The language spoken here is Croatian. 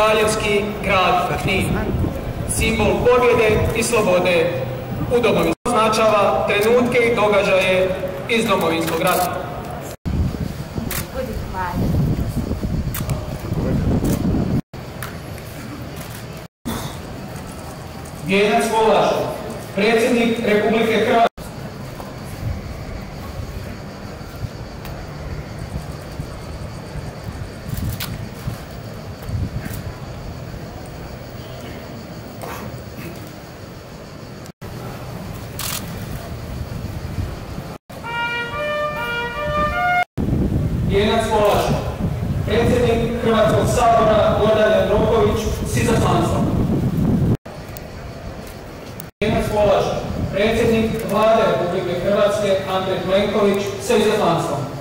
kraljevski grad Knin, simbol pobjede i slobode u domovinskom. Označava trenutke i događaje iz domovinskog rata. Vijenac položio predsjednik Republike Hrvatske. Vijenac položio predsjednik Hrvatskog sabora s izaslanstvom. Vijenac položio predsjednik Vlade Republike Hrvatske Andrej Plenković s izaslanstvom.